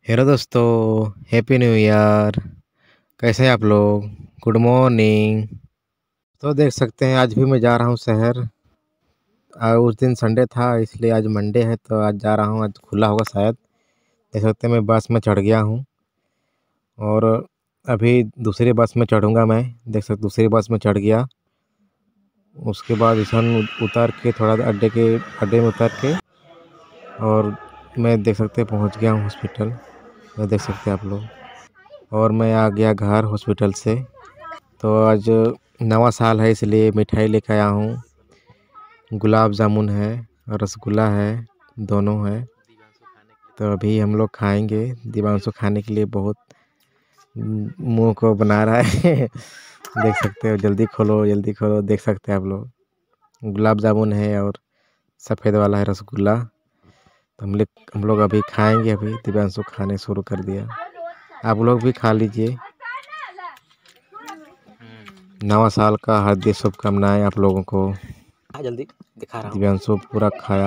Hello दोस्तों, happy new year. कैसे हैं आप लोग? Good morning. तो देख सकते हैं आज भी मैं जा रहा हूँ शहर। उस दिन संडे था इसलिए आज मंडे है, तो आज जा रहा हूँ, आज खुला होगा शायद। देख सकते हैं मैं बस में चढ़ गया हूँ और अभी दूसरी बस में चढ़ूँगा मैं। देख सकते दूसरी बस में चढ़ गया। उसके बाद इसन उतर के थोड़ा अड्डे में उतर के और मैं देख सकते पहुँच गया हूँ हॉस्पिटल। मैं देख सकते हैं आप लोग, और मैं आ गया घर हॉस्पिटल से। तो आज नवा साल है इसलिए मिठाई लेकर आया हूँ। गुलाब जामुन है और रसगुल्ला है, दोनों है। तो अभी हम लोग खाएंगे। दिवांशु खाने के लिए बहुत मुंह को बना रहा है। देख सकते हो, जल्दी खोलो जल्दी खोलो। देख सकते हैं आप लोग, गुलाब जामुन है और सफ़ेद वाला है रसगुल्ला। तो हम लोग अभी खाएंगे। अभी दिवांशु खाने शुरू कर दिया। आप लोग भी खा लीजिए। नवा साल का हार्दिक शुभकामनाएं आप लोगों को। जल्दी दिखा रहा हूँ। दिव्यांशु पूरा खाया,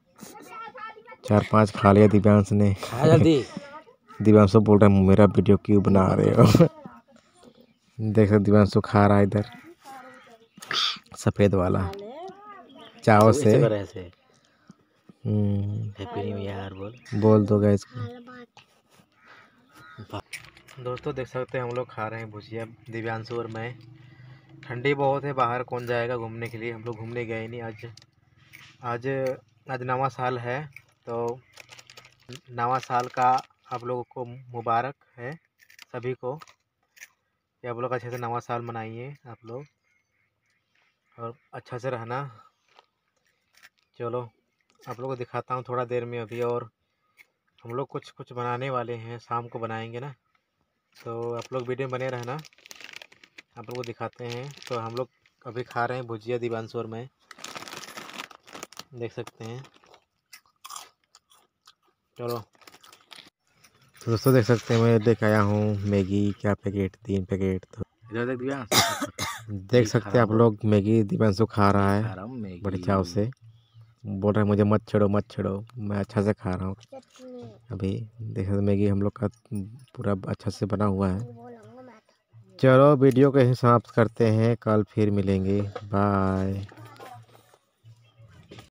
4-5 खा लिया दिव्यांश ने। खा जल्दी। दिव्यांशु बोल रहा है मेरा वीडियो क्यों बना रहे हो। देखो दिव्यांशु खा रहा है इधर सफ़ेद वाला चाव से। हैप्पी न्यू ईयर बोल दो गाइस को। दोस्तों देख सकते हैं हम लोग खा रहे हैं भुजिया, दिव्यांशु और मैं। ठंडी बहुत है बाहर, कौन जाएगा घूमने के लिए। हम लोग घूमने गए नहीं आज। आज आज नवा साल है, तो नवा साल का आप लोगों को मुबारक है सभी को, कि आप लोग अच्छे से नवा साल मनाइए आप लोग, और अच्छा से रहना। चलो आप लोगों को दिखाता हूँ थोड़ा देर में अभी। और हम लोग कुछ कुछ बनाने वाले हैं, शाम को बनाएंगे ना, तो आप लोग वीडियो में बने रहना। आप लोग को दिखाते हैं। तो हम लोग अभी खा रहे हैं भुजिया, दिवांशु और मैं। देख सकते हैं। चलो तो दोस्तों देख सकते हैं मैं लेके आया हूँ मैगी, क्या पैकेट, 3 पैकेट। तो इधर देख देख सकते हैं आप लोग मैगी दिव्यांशु खा रहा है बड़े चाव से। बोल रहे हैं मुझे मत छेड़ो मत छेड़ो। मैं अच्छा से खा रहा हूँ अभी। देख सकते मैगी हम लोग का पूरा अच्छा से बना हुआ है। चलो वीडियो को यहीं समाप्त करते हैं, कल फिर मिलेंगे। बाय।